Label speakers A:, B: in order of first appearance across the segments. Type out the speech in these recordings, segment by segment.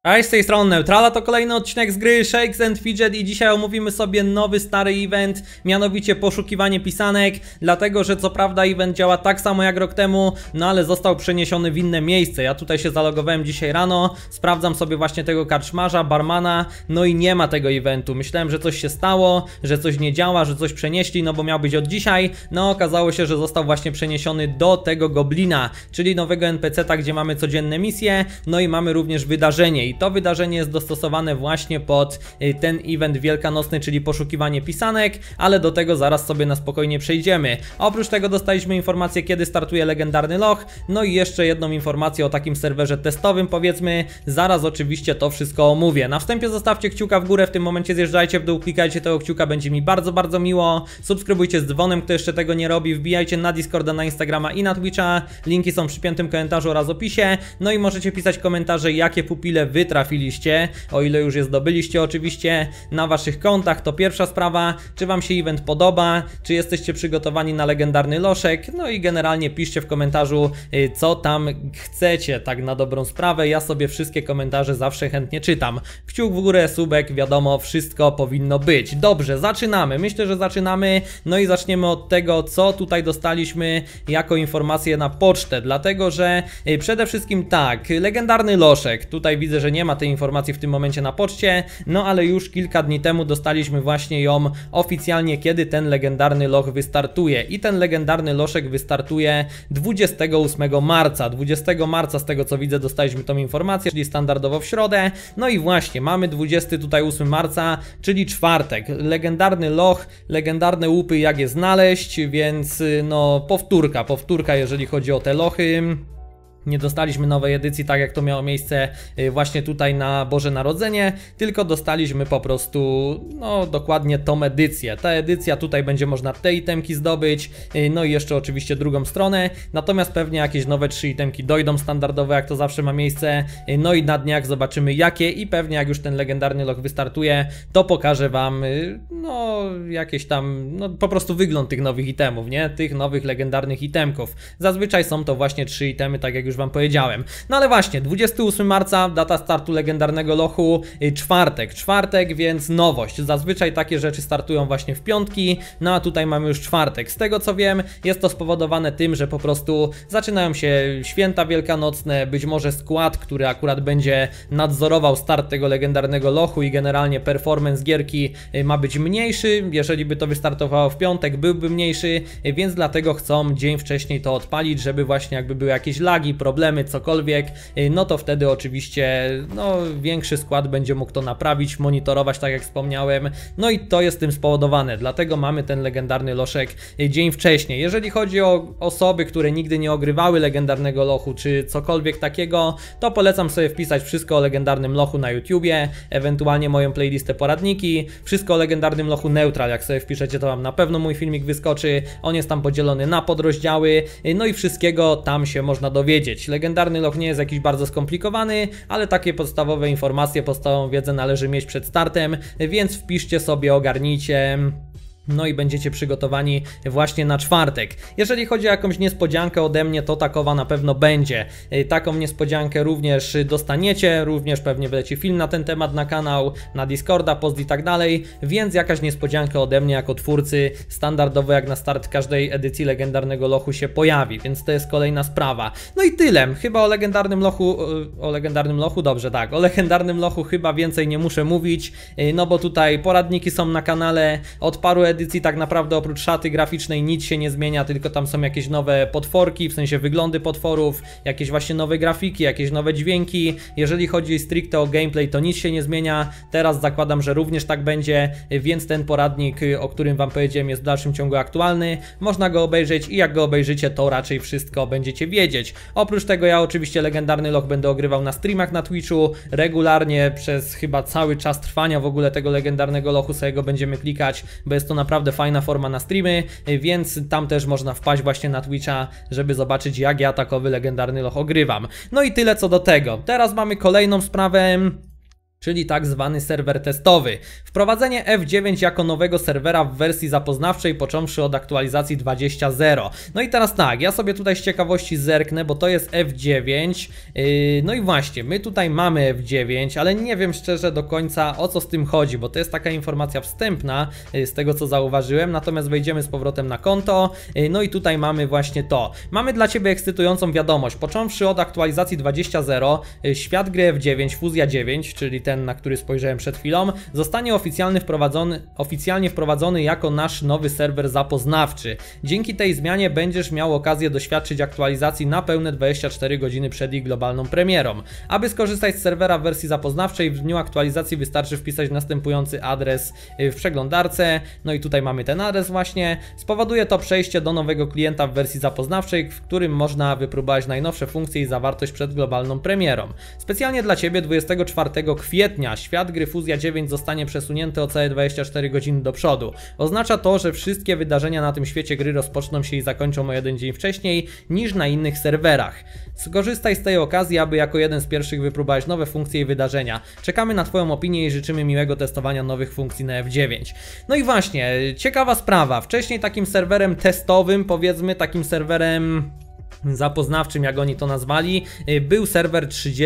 A: Cześć, z tej strony Neutrala, to kolejny odcinek z gry Shakes and Fidget i dzisiaj omówimy sobie nowy, stary event, mianowicie poszukiwanie pisanek, dlatego że co prawda event działa tak samo jak rok temu, no ale został przeniesiony w inne miejsce. Ja tutaj się zalogowałem dzisiaj rano, sprawdzam sobie właśnie tego karczmarza, barmana, no i nie ma tego eventu. Myślałem, że coś się stało, że coś nie działa, że coś przenieśli, no bo miał być od dzisiaj, no okazało się, że został właśnie przeniesiony do tego goblina, czyli nowego NPC-ta, gdzie mamy codzienne misje, no i mamy również wydarzenie. I to wydarzenie jest dostosowane właśnie pod ten event wielkanocny, czyli poszukiwanie pisanek, ale do tego zaraz sobie na spokojnie przejdziemy. Oprócz tego dostaliśmy informację, kiedy startuje legendarny loch, no i jeszcze jedną informację o takim serwerze testowym, powiedzmy. Zaraz oczywiście to wszystko omówię. Na wstępie zostawcie kciuka w górę, w tym momencie zjeżdżajcie w dół, klikajcie tego kciuka, będzie mi bardzo, bardzo miło. Subskrybujcie z dzwonem, kto jeszcze tego nie robi, wbijajcie na Discorda, na Instagrama i na Twitcha. Linki są w przypiętym komentarzu oraz opisie. No i możecie pisać komentarze, jakie pupile wy trafiliście, o ile już je zdobyliście oczywiście na waszych kontach. To pierwsza sprawa, czy wam się event podoba, czy jesteście przygotowani na legendarny loszek, no i generalnie piszcie w komentarzu, co tam chcecie, tak na dobrą sprawę. Ja sobie wszystkie komentarze zawsze chętnie czytam. Kciuk w górę, subek, wiadomo, wszystko powinno być. Dobrze, zaczynamy, myślę, że zaczynamy, no i zaczniemy od tego, co tutaj dostaliśmy jako informację na pocztę, dlatego że przede wszystkim tak, legendarny loszek, tutaj widzę, że nie ma tej informacji w tym momencie na poczcie, no ale już kilka dni temu dostaliśmy właśnie ją oficjalnie, kiedy ten legendarny loch wystartuje. I ten legendarny loszek wystartuje 28 marca. 20 marca z tego co widzę dostaliśmy tą informację, czyli standardowo w środę. No i właśnie, mamy 28 marca, czyli czwartek. Legendarny loch, legendarne łupy, jak je znaleźć, więc no powtórka jeżeli chodzi o te lochy. Nie dostaliśmy nowej edycji, tak jak to miało miejsce właśnie tutaj na Boże Narodzenie, tylko dostaliśmy po prostu, no dokładnie tą edycję. Ta edycja, tutaj będzie można te itemki zdobyć, no i jeszcze oczywiście drugą stronę, natomiast pewnie jakieś nowe 3 itemki dojdą standardowe, jak to zawsze ma miejsce, no i na dniach zobaczymy jakie i pewnie jak już ten legendarny loch wystartuje, to pokażę wam, no jakieś tam, no po prostu wygląd tych nowych itemów, nie? Tych nowych legendarnych itemków. Zazwyczaj są to właśnie 3 itemy, tak jak już wam powiedziałem. No ale właśnie, 28 marca, data startu legendarnego lochu, czwartek, więc nowość. Zazwyczaj takie rzeczy startują właśnie w piątki, no a tutaj mamy już czwartek. Z tego co wiem, jest to spowodowane tym, że po prostu zaczynają się święta wielkanocne, być może skład, który akurat będzie nadzorował start tego legendarnego lochu i generalnie performance gierki ma być mniejszy. Jeżeli by to wystartowało w piątek, byłby mniejszy, więc dlatego chcą dzień wcześniej to odpalić, żeby właśnie jakby były jakieś lagi, problemy, cokolwiek, no to wtedy oczywiście no większy skład będzie mógł to naprawić, monitorować, tak jak wspomniałem, no i to jest tym spowodowane, dlatego mamy ten legendarny loszek dzień wcześniej. Jeżeli chodzi o osoby, które nigdy nie ogrywały legendarnego lochu, czy cokolwiek takiego, to polecam sobie wpisać wszystko o legendarnym lochu na YouTubie, ewentualnie moją playlistę poradniki, wszystko o legendarnym lochu Neutral, jak sobie wpiszecie, to wam na pewno mój filmik wyskoczy, on jest tam podzielony na podrozdziały, no i wszystkiego tam się można dowiedzieć. Legendarny loch nie jest jakiś bardzo skomplikowany, ale takie podstawowe informacje, podstawową wiedzę należy mieć przed startem, więc wpiszcie sobie, ogarnijcie. No i będziecie przygotowani właśnie na czwartek. Jeżeli chodzi o jakąś niespodziankę ode mnie, to takowa na pewno będzie. Taką niespodziankę również dostaniecie, również pewnie wleci film na ten temat na kanał, na Discorda, post i tak dalej, więc jakaś niespodzianka ode mnie jako twórcy, standardowo jak na start każdej edycji legendarnego lochu się pojawi, więc to jest kolejna sprawa. No i tyle, chyba o legendarnym lochu, dobrze, tak, o legendarnym lochu chyba więcej nie muszę mówić, no bo tutaj poradniki są na kanale, od paru edycji tak naprawdę oprócz szaty graficznej nic się nie zmienia, tylko tam są jakieś nowe potworki, w sensie wyglądy potworów, jakieś właśnie nowe grafiki, jakieś nowe dźwięki. Jeżeli chodzi stricte o gameplay, to nic się nie zmienia, teraz zakładam, że również tak będzie, więc ten poradnik, o którym wam powiedziałem, jest w dalszym ciągu aktualny, można go obejrzeć i jak go obejrzycie, to raczej wszystko będziecie wiedzieć. Oprócz tego ja oczywiście legendarny loch będę ogrywał na streamach na Twitchu, regularnie przez chyba cały czas trwania w ogóle tego legendarnego lochu sobie go będziemy klikać, bo jest to naprawdę fajna forma na streamy, więc tam też można wpaść właśnie na Twitcha, żeby zobaczyć jak ja takowy legendarny loch ogrywam. No i tyle co do tego. Teraz mamy kolejną sprawę. czyli tak zwany serwer testowy. Wprowadzenie F9 jako nowego serwera w wersji zapoznawczej, począwszy od aktualizacji 20.0. No i teraz tak, ja sobie tutaj z ciekawości zerknę, bo to jest F9. No i właśnie, my tutaj mamy F9, ale nie wiem szczerze do końca, o co z tym chodzi, bo to jest taka informacja wstępna z tego, co zauważyłem. Natomiast wejdziemy z powrotem na konto. No i tutaj mamy właśnie to. Mamy dla Ciebie ekscytującą wiadomość. Począwszy od aktualizacji 20.0, świat gry F9, Fuzja 9, czyli ten, na który spojrzałem przed chwilą, zostanie oficjalnie wprowadzony jako nasz nowy serwer zapoznawczy. Dzięki tej zmianie będziesz miał okazję doświadczyć aktualizacji na pełne 24 godziny przed ich globalną premierą. Aby skorzystać z serwera w wersji zapoznawczej, w dniu aktualizacji wystarczy wpisać następujący adres w przeglądarce. No i tutaj mamy ten adres właśnie. Spowoduje to przejście do nowego klienta w wersji zapoznawczej, w którym można wypróbować najnowsze funkcje i zawartość przed globalną premierą. Specjalnie dla Ciebie 24 kwietnia świat gry Fuzja 9 zostanie przesunięty o całe 24 godziny do przodu. Oznacza to, że wszystkie wydarzenia na tym świecie gry rozpoczną się i zakończą o jeden dzień wcześniej niż na innych serwerach. Skorzystaj z tej okazji, aby jako jeden z pierwszych wypróbować nowe funkcje i wydarzenia. Czekamy na Twoją opinię i życzymy miłego testowania nowych funkcji na F9. No i właśnie, ciekawa sprawa. Wcześniej takim serwerem testowym, powiedzmy takim serwerem zapoznawczym, jak oni to nazwali, był serwer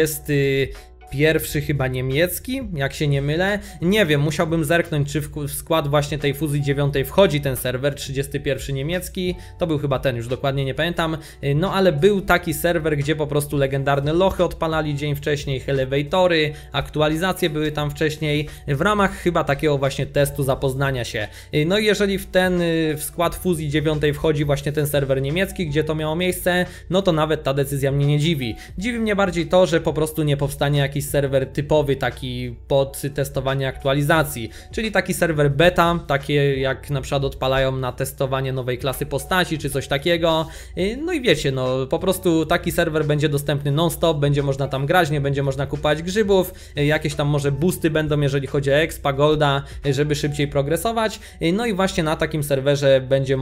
A: 31 chyba niemiecki, jak się nie mylę. Nie wiem, musiałbym zerknąć, czy w skład właśnie tej Fuzji 9 wchodzi ten serwer 31 niemiecki. To był chyba ten, już dokładnie nie pamiętam. No ale był taki serwer, gdzie po prostu legendarne lochy odpalali dzień wcześniej, elewatory, aktualizacje były tam wcześniej, w ramach chyba takiego właśnie testu zapoznania się. No i jeżeli w skład Fuzji 9 wchodzi właśnie ten serwer niemiecki, gdzie to miało miejsce, no to nawet ta decyzja mnie nie dziwi. Dziwi mnie bardziej to, że po prostu nie powstanie jakiś serwer typowy taki pod testowanie aktualizacji, czyli taki serwer beta, takie jak na przykład odpalają na testowanie nowej klasy postaci czy coś takiego. No i wiecie, no po prostu taki serwer będzie dostępny non-stop, będzie można tam grać, nie będzie można kupować grzybów, jakieś tam może boosty będą, jeżeli chodzi o expa, golda, żeby szybciej progresować. No i właśnie na takim serwerze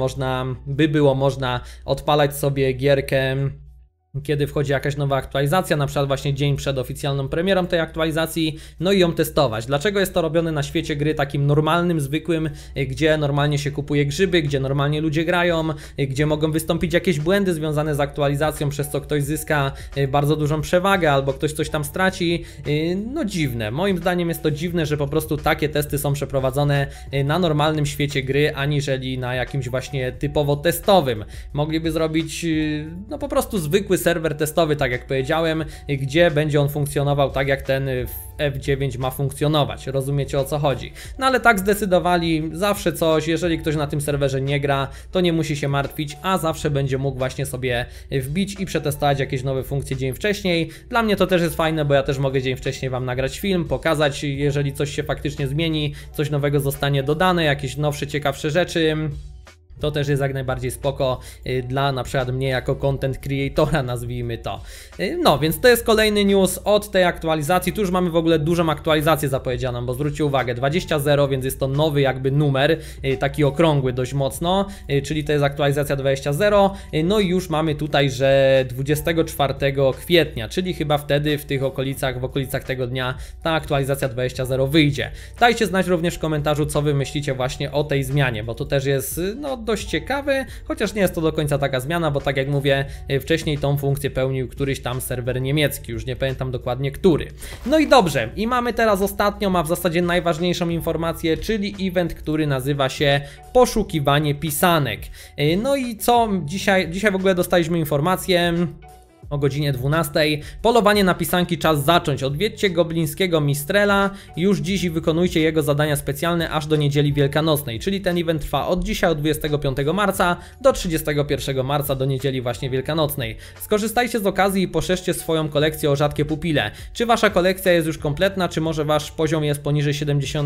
A: było można odpalać sobie gierkę, kiedy wchodzi jakaś nowa aktualizacja, na przykład właśnie dzień przed oficjalną premierą tej aktualizacji, no i ją testować. Dlaczego jest to robione na świecie gry takim normalnym, zwykłym, gdzie normalnie się kupuje grzyby, gdzie normalnie ludzie grają, gdzie mogą wystąpić jakieś błędy związane z aktualizacją, przez co ktoś zyska bardzo dużą przewagę albo ktoś coś tam straci? No dziwne. Moim zdaniem jest to dziwne, że po prostu takie testy są przeprowadzone na normalnym świecie gry, aniżeli na jakimś właśnie typowo testowym. Mogliby zrobić no po prostu zwykły serwer testowy, tak jak powiedziałem, gdzie będzie on funkcjonował tak jak ten w F9 ma funkcjonować. Rozumiecie, o co chodzi? No ale tak zdecydowali, zawsze coś, jeżeli ktoś na tym serwerze nie gra, to nie musi się martwić, a zawsze będzie mógł właśnie sobie wbić i przetestować jakieś nowe funkcje dzień wcześniej. Dla mnie to też jest fajne, bo ja też mogę dzień wcześniej Wam nagrać film, pokazać, jeżeli coś się faktycznie zmieni, coś nowego zostanie dodane, jakieś nowsze, ciekawsze rzeczy. To też jest jak najbardziej spoko dla na przykład mnie jako content creatora, nazwijmy to. No, więc to jest kolejny news od tej aktualizacji. Tu już mamy w ogóle dużą aktualizację zapowiedzianą, bo zwróćcie uwagę, 20.0, więc jest to nowy jakby numer, taki okrągły dość mocno, czyli to jest aktualizacja 20.0. No i już mamy tutaj, że 24 kwietnia, czyli chyba wtedy w okolicach tego dnia ta aktualizacja 20.0 wyjdzie. Dajcie znać również w komentarzu, co wy myślicie właśnie o tej zmianie, bo to też jest no dość ciekawe, chociaż nie jest to do końca taka zmiana, bo tak jak mówię, wcześniej tą funkcję pełnił któryś tam serwer niemiecki, już nie pamiętam dokładnie który. No i dobrze, i mamy teraz ostatnią, a w zasadzie najważniejszą informację, czyli event, który nazywa się poszukiwanie pisanek. No i co dzisiaj w ogóle dostaliśmy informację o godzinie 12. Polowanie na pisanki czas zacząć. Odwiedźcie goblińskiego Mistrela już dziś i wykonujcie jego zadania specjalne aż do niedzieli wielkanocnej. Czyli ten event trwa od dzisiaj, od 25 marca do 31 marca, do niedzieli właśnie wielkanocnej. Skorzystajcie z okazji i poszerzcie swoją kolekcję o rzadkie pupile. Czy wasza kolekcja jest już kompletna, czy może wasz poziom jest poniżej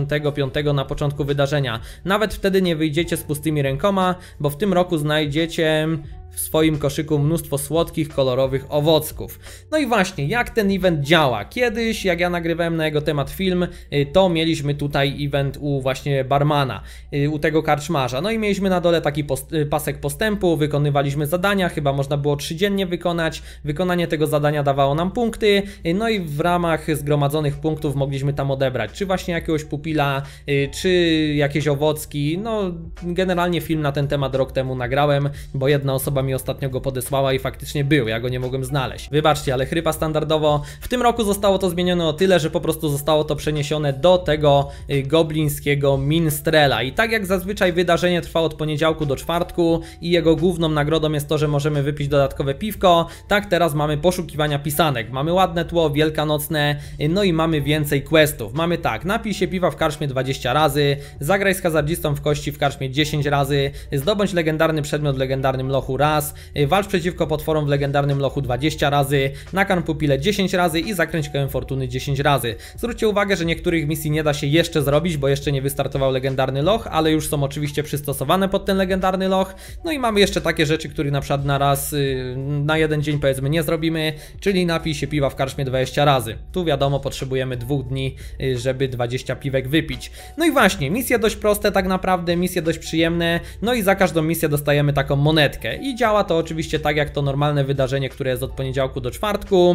A: 75 na początku wydarzenia? Nawet wtedy nie wyjdziecie z pustymi rękoma, bo w tym roku znajdziecie w swoim koszyku mnóstwo słodkich, kolorowych owocków. No i właśnie, jak ten event działa? Kiedyś, jak ja nagrywałem na jego temat film, to mieliśmy tutaj event u właśnie barmana, u tego karczmarza. No i mieliśmy na dole taki pasek postępu, wykonywaliśmy zadania, chyba można było 3 dziennie wykonać. Wykonanie tego zadania dawało nam punkty, no i w ramach zgromadzonych punktów mogliśmy tam odebrać, czy właśnie jakiegoś pupila, czy jakieś owocki. No generalnie film na ten temat rok temu nagrałem, bo jedna osoba mi ostatnio go podesłała i faktycznie był, ja go nie mogłem znaleźć. Wybaczcie, ale chrypa standardowo. W tym roku zostało to zmienione o tyle, że po prostu zostało to przeniesione do tego goblińskiego minstrela. I tak jak zazwyczaj wydarzenie trwa od poniedziałku do czwartku i jego główną nagrodą jest to, że możemy wypić dodatkowe piwko, tak teraz mamy poszukiwania pisanek. Mamy ładne tło, wielkanocne, no i mamy więcej questów. Mamy tak, napij się piwa w karczmie 20 razy, zagraj z hazardzistą w kości w karczmie 10 razy, zdobądź legendarny przedmiot w legendarnym lochu raz, walcz przeciwko potworom w legendarnym lochu 20 razy, nakarm pupile 10 razy i zakręć kołem fortuny 10 razy. Zwróćcie uwagę, że niektórych misji nie da się jeszcze zrobić, bo jeszcze nie wystartował legendarny loch, ale już są oczywiście przystosowane pod ten legendarny loch. No i mamy jeszcze takie rzeczy, które na przykład na raz, na jeden dzień powiedzmy nie zrobimy, czyli napij się piwa w karczmie 20 razy. Tu wiadomo, potrzebujemy 2 dni, żeby 20 piwek wypić. No i właśnie, misje dość proste tak naprawdę, misje dość przyjemne, no i za każdą misję dostajemy taką monetkę i działa to oczywiście tak jak to normalne wydarzenie, które jest od poniedziałku do czwartku,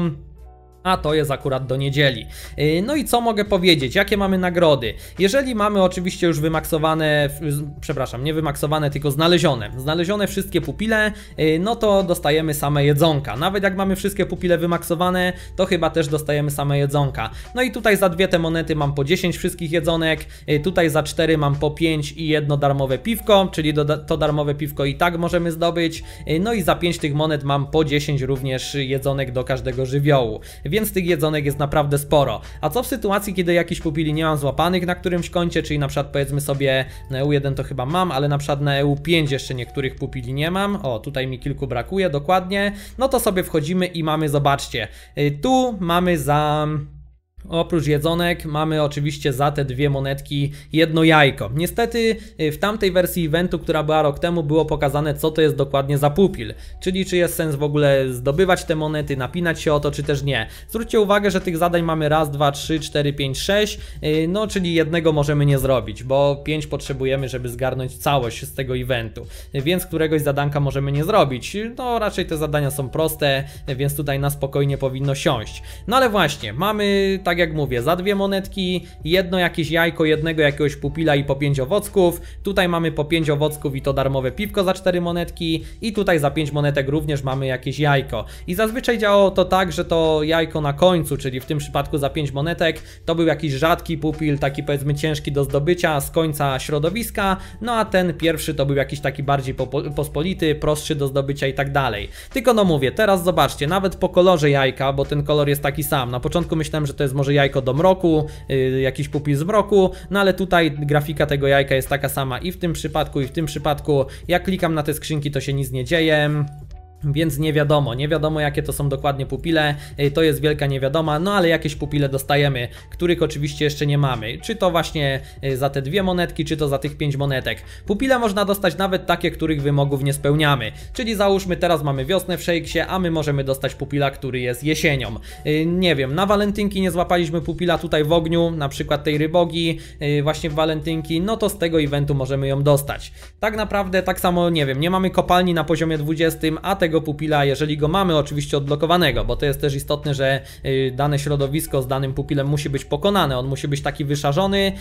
A: a to jest akurat do niedzieli. No i co mogę powiedzieć? Jakie mamy nagrody? Jeżeli mamy oczywiście już wymaksowane, przepraszam, nie wymaksowane, tylko znalezione wszystkie pupile, no to dostajemy same jedzonka. Nawet jak mamy wszystkie pupile wymaksowane, to chyba też dostajemy same jedzonka. No i tutaj za 2 te monety mam po 10 wszystkich jedzonek, tutaj za 4 mam po 5 i 1 darmowe piwko, czyli to darmowe piwko i tak możemy zdobyć. No i za 5 tych monet mam po 10 również jedzonek do każdego żywiołu. Więc tych jedzonek jest naprawdę sporo. A co w sytuacji, kiedy jakichś pupili nie mam złapanych na którymś koncie, czyli na przykład powiedzmy sobie na EU1 to chyba mam, ale na przykład na EU5 jeszcze niektórych pupili nie mam. O, tutaj mi kilku brakuje, dokładnie. No to sobie wchodzimy i mamy, zobaczcie, tu mamy za... Oprócz jedzonek mamy oczywiście za te 2 monetki 1 jajko. Niestety w tamtej wersji eventu, która była rok temu, było pokazane, co to jest dokładnie za pupil. Czyli czy jest sens w ogóle zdobywać te monety, napinać się o to, czy też nie. Zwróćcie uwagę, że tych zadań mamy raz, 2, 3, 4, 5, 6. No czyli jednego możemy nie zrobić, bo 5 potrzebujemy, żeby zgarnąć całość z tego eventu. Więc któregoś zadanka możemy nie zrobić. No raczej te zadania są proste, więc tutaj na spokojnie powinno siąść. No ale właśnie, mamy tak jak mówię, za 2 monetki, 1 jakieś jajko, 1 jakiegoś pupila i po 5 owocków. Tutaj mamy po 5 owocków i to darmowe piwko za 4 monetki i tutaj za 5 monetek również mamy jakieś jajko. I zazwyczaj działało to tak, że to jajko na końcu, czyli w tym przypadku za 5 monetek, to był jakiś rzadki pupil, taki powiedzmy ciężki do zdobycia z końca środowiska, no a ten pierwszy to był jakiś taki bardziej pospolity, prostszy do zdobycia i tak dalej. Tylko no mówię, teraz zobaczcie, nawet po kolorze jajka, bo ten kolor jest taki sam. Na początku myślałem, że to jest może jajko do mroku, jakiś pupil z mroku, no ale tutaj grafika tego jajka jest taka sama i w tym przypadku, i w tym przypadku. Jak klikam na te skrzynki, to się nic nie dzieje. Więc nie wiadomo jakie to są dokładnie pupile, to jest wielka niewiadoma, no ale jakieś pupile dostajemy, których oczywiście jeszcze nie mamy. Czy to właśnie za te 2 monetki, czy to za tych 5 monetek. Pupile można dostać nawet takie, których wymogów nie spełniamy. Czyli załóżmy teraz mamy wiosnę w Shakesie, a my możemy dostać pupila, który jest jesienią. Nie wiem, na walentynki nie złapaliśmy pupila tutaj w ogniu, na przykład tej rybogi właśnie w walentynki, no to z tego eventu możemy ją dostać. Tak naprawdę tak samo, nie wiem, nie mamy kopalni na poziomie 20, a tego pupila, jeżeli go mamy oczywiście odblokowanego, bo to jest też istotne, że dane środowisko z danym pupilem musi być pokonane, on musi być taki wyszarzony,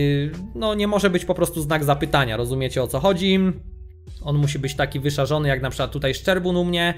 A: no nie może być po prostu znak zapytania, rozumiecie o co chodzi? On musi być taki wyszarzony jak na przykład tutaj szczerbun u mnie,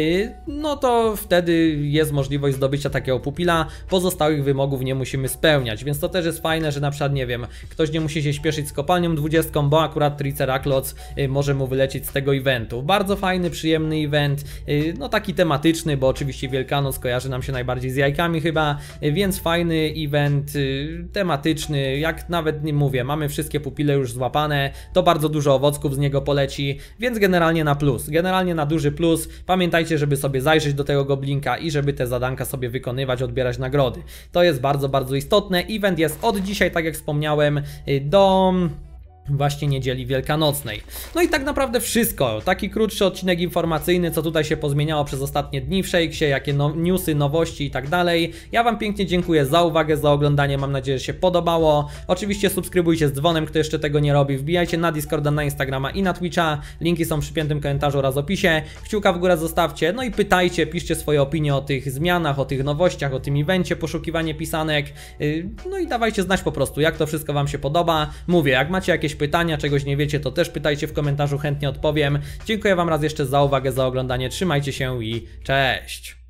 A: no to wtedy jest możliwość zdobycia takiego pupila, pozostałych wymogów nie musimy spełniać, więc to też jest fajne, że na przykład nie wiem, ktoś nie musi się śpieszyć z kopalnią 20, bo akurat Tricerakloc może mu wylecieć z tego eventu. Bardzo fajny, przyjemny event, no taki tematyczny, bo oczywiście Wielkanoc kojarzy nam się najbardziej z jajkami chyba, więc fajny event, tematyczny, jak nawet nie mówię, mamy wszystkie pupile już złapane, to bardzo dużo owocków z niego poleci, więc generalnie na plus, generalnie na duży plus. Pamiętajcie, żeby sobie zajrzeć do tego goblinka i żeby te zadanka sobie wykonywać, odbierać nagrody. To jest bardzo, bardzo istotne. Event jest od dzisiaj, tak jak wspomniałem, do właśnie niedzieli wielkanocnej. No i tak naprawdę wszystko. Taki krótszy odcinek informacyjny, co tutaj się pozmieniało przez ostatnie dni w Shakesie, jakie newsy, nowości i tak dalej. Ja wam pięknie dziękuję za uwagę, za oglądanie, mam nadzieję, że się podobało. Oczywiście subskrybujcie z dzwonem, kto jeszcze tego nie robi. Wbijajcie na Discorda, na Instagrama i na Twitcha. Linki są w przypiętym komentarzu oraz opisie. Kciuka w górę zostawcie, no i pytajcie, piszcie swoje opinie o tych zmianach, o tych nowościach, o tym evencie, poszukiwanie pisanek. No i dawajcie znać po prostu, jak to wszystko wam się podoba. Mówię, jak macie jakieś pytania, czegoś nie wiecie, to też pytajcie w komentarzu, chętnie odpowiem. Dziękuję wam raz jeszcze za uwagę, za oglądanie, trzymajcie się i cześć!